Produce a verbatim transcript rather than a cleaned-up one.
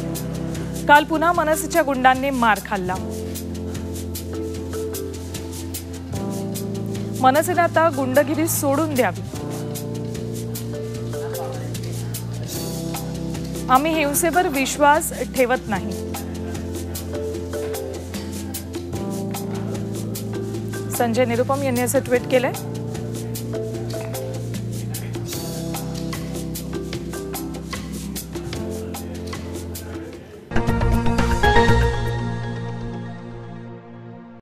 काल पुन्हा मनसेच्या गुंडांनी मार खाल्ला। मनसेने आता गुंडगिरी सोडून द्यावी। आम्ही हिंसेवर विश्वास ठेवत नाही। संजय निरुपम यांनी असे ट्विट केले।